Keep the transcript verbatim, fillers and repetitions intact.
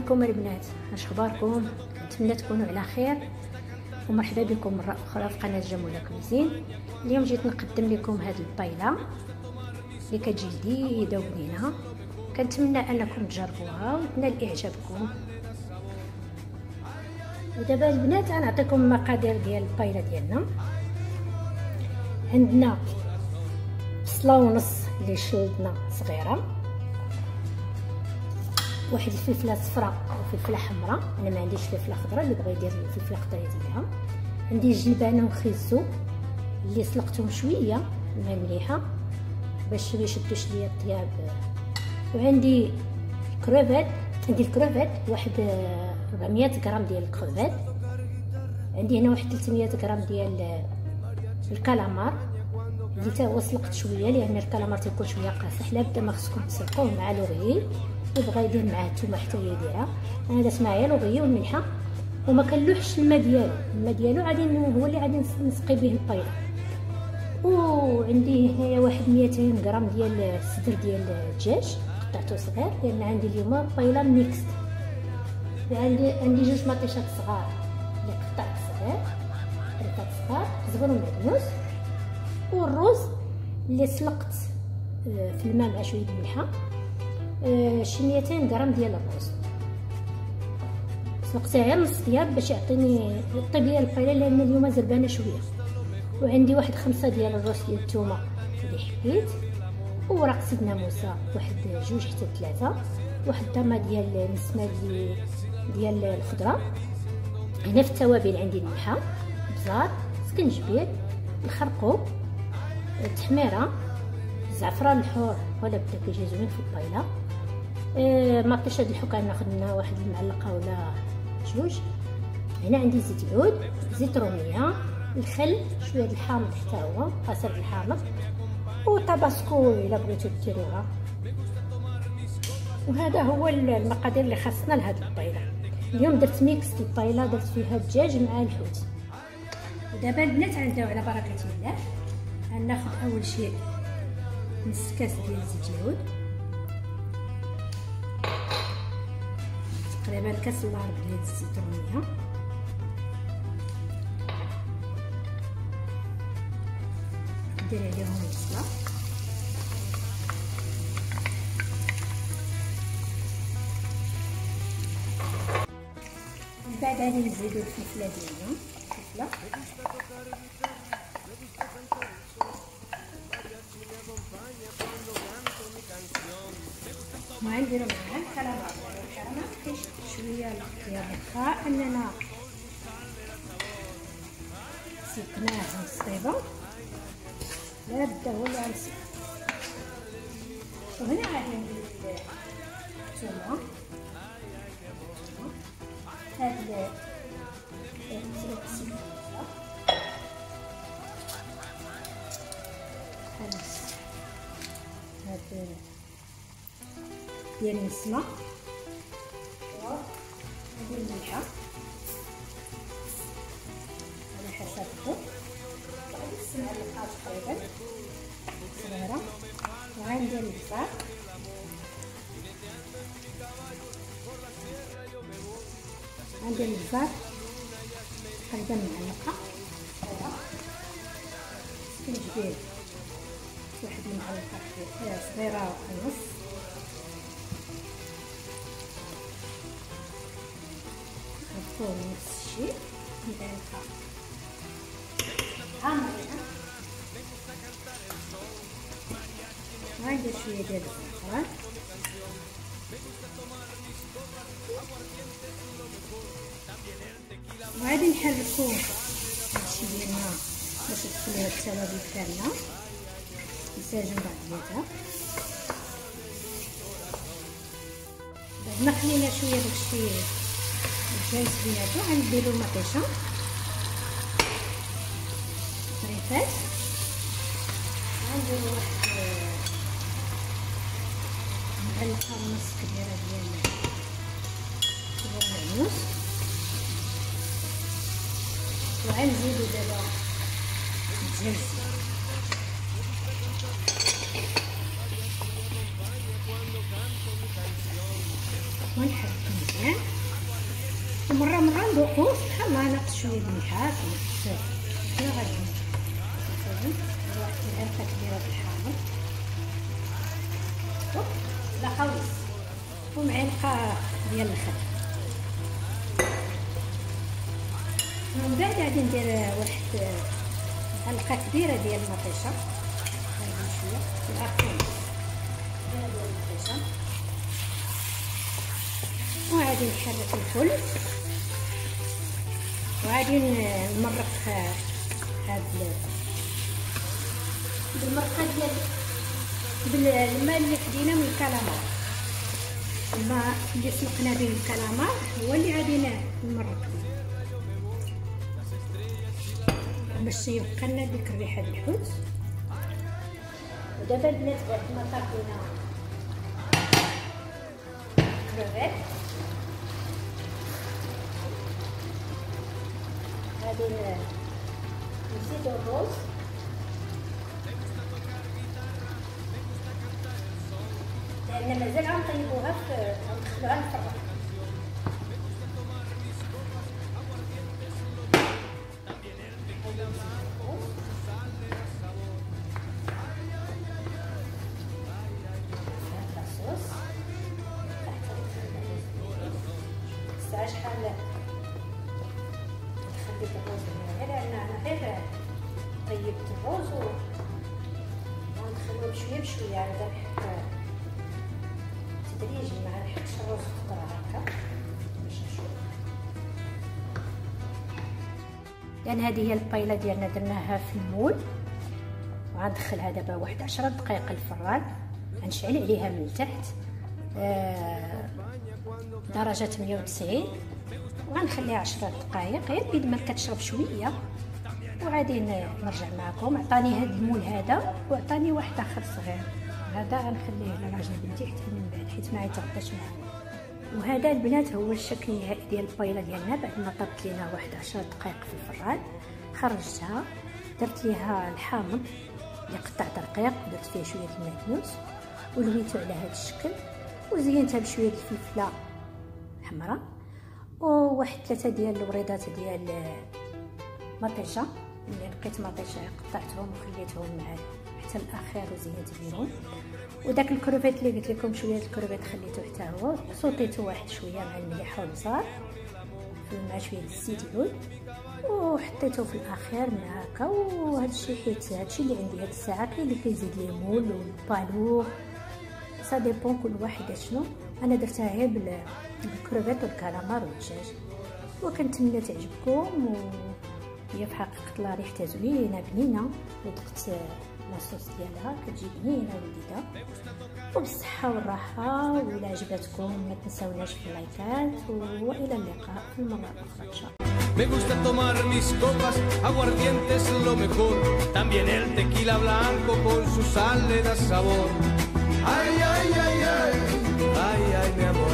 عليكم البنات، اش اخباركم؟ نتمنى تكونوا على خير ومرحبا بكم مره اخرى في قناه جموله كوزين. اليوم جيت نقدم لكم هذه البايله اللي كتجي جديده وبنينه، كنتمنى انكم تجربوها وتنال اعجابكم. ودابا البنات غنعطيكم المقادير ديال البايله ديالنا. عندنا بصله ونص اللي شلدنا صغيره، واحد الفلفله صفراء وفلفله حمراء، انا ما عنديش فلفله خضراء، اللي بغى يدير الفلفله الخضراء يديرها. عندي جلبانه وخيزو اللي سلقتهم شويه الماء مليحه باش ما يشدوش ليا الطياب. وعندي كروفيت، عندي الكروفيت واحد أربعمية غرام ديال الكروفيت. عندي هنا واحد ثلاثمية غرام ديال الكالامار اللي تا هو سلقت شويه، لان الكالامار تيكون شويه قاصح، لابد ما خصكم تسلقوه مع لوغي، وبغى يدير معاه الثومه حتى هي يديرها. انا درت معايا لوغي والملحه وما كنلوحش الماء ديالو، الماء ديالو غادي هو اللي غادي نسقي به البايله. وعندي هنايا واحد ميتين غرام ديال الصدر ديال الدجاج قطعته صغير، لان عندي اليوم بايله ميكست. عندي عندي جوج مطيشات صغار اللي قطعت صغير، قطعت صغار زبر ومعدنوس. والرز اللي سلقت في الماء مع شويه الملحه، شي ميتين غرام ديال الرز سلقتها غير نص ديال باش يعطيني الطيب ديال البايله، لان اليوم زربانه شويه. وعندي واحد خمسة ديال الروس ديال الثومه اللي حبيت، وورق سيدنا موسى واحد جوج حتى ثلاثه، واحد الضمه ديال النسمه ديال الخضره. هنا في التوابل عندي الملحه، بزار، سكنجبير، الخرقوم، التحميره، الزعفران الحور ولا بدا كيجي زوين في البايله. آه مطيشه ديال الحكا ناخذ منها واحد المعلقه ولا جوج. هنا عندي زيت العود، زيت روميه، الخل، شويه د الحامض حتى هو قصر الحامض، وطاباسكو الا بغيتو ديروها. وهذا هو المقادير اللي خاصنا لهاد البايله. اليوم درت ميكس البايله، درت فيها الدجاج مع الحوت. ودابا البنات غنبداو على بركه الله. غناخذ اول شيء نص كاس ديال زيت العود، تقريبا كاس الا ربع ديال الزيتونيه، ندير عليهم البصله، من بعد غادي نزيدو الفلفله ديالنا، الفلفله وغنديرو معاها الكالامار. الكالامار كيشد شويه الطياب، واخا اننا سلقناه ونصيبو لابد هو اللي غنسيب. وهنا غادي ندير الثومه، هاد السلق خمس هاد ديال النسمه، وندير الملحه على حسب الذوق، معلقه تقريبا صغيره. وغندير البصل، غندير البصل تقريبا معلقه صغيره، سكنجبير واحد المعلقه صغيره ونص، الثوم نفس الشيء، معلقه عامرة. وغندير شويه ديال الزعفران، وغادي نحركو هادشي ديالنا باش تدخل ليها التوابل كامله نساجم بعضياتها. بعد ما خلينا شويه داكشي الجانس بيناتو، غنديرو المطيشه طريفات، غنديرو واحد معلقه ونص كبيره ديال المعدنوس، وغنزيدو دابا الدجاج ونحرك مزيان. ومره مره ندوقو سبحان الله ناقص شويه د الملحات وناقص شويه غادي نزيد واحد المعلقه كبيره د الحامض لا خالص ومعلقه ديال الخل. ومن بعد غادي ندير واحد معلقه كبيره ديال المطيشه غادي شويه في الاخر ديال المطيشه وغادي نحرك الفل وغادي نمرق هاد بالمرقه ديال بالماء اللي خدينا من الكالامار. الماء اللي سلقنا به الكالامار هو اللي غادي نمرق به باش يبقى لنا ديك الريحه ديال الحوت. ودابا البنات بعد ما طابينا كروفيت غادي نزيدو الرز لان مازال غنطيبوها في غندخلوها الفران. شحال خديت الرز هنا لان انا غير طيبت الرز وغندخلوه بشويه بشويه هكذا حتى تدريجي ما نحطش الرز خضره هكا باش نشوف. لان هذه هي البايله ديالنا درناها في المول وغندخلها دابا واحد عشرة دقائق الفران. غنشعل عليها من التحت آه درجه ثمانية وتسعين وغنخليها عشرة دقائق غير بيد ما كتشرب شويه وغادي نرجع معكم. عطاني هذا المول هذا وعطاني واحد اخر صغير هذا غنخليه لراجل بنتي حتى من بعد حيت ما يتغداش معنا. وهذا البنات هو الشكل النهائي ديال البايله ديالنا بعد ما طابت لينا واحد عشرة دقائق في الفران. خرجتها درت ليها الحامض اللي قطعت رقيق ودرت فيه شويه المعدنوس ولويته على هذا الشكل وزينتها بشويه الفلفله حمراء وواحد ثلاثه ديال الوريضات ديال مطيشه اللي لقيت مطيشه قطعتهم وخليتهم مع حتى الاخير وزينت بهم. وداك الكروفيت اللي قلت لكم شويه الكروفيت خليته حتى هو صوتيته واحد شويه مع الملح والبصل مع شويه الزيتون وحطيته في الاخير مع هكا. وهذا الشيء حيت هادشي اللي عندي هاد الساعه كاين اللي كيزيد ليمون والبالو سا ديبون كل واحد شنو. انا درتها غير بالكروفيت والكالامار والدجاج وكنتمنى تعجبكم. وهي في حقيقه الله ريحتها زوينه بنينه وذقت لاصوص ديالها كتجي بنينه ولذيذه وبالصحه والراحه. وإلا عجبتكم ما تنساوناش في اللايكات والى اللقاء في المره الاخرى ان شاء الله. Me gusta tomar mis copas, aguardiente es lo mejor, también el tequila blanco con su sal le da sabor. Ay, ay, ay, ay, ay, ay, mi amor.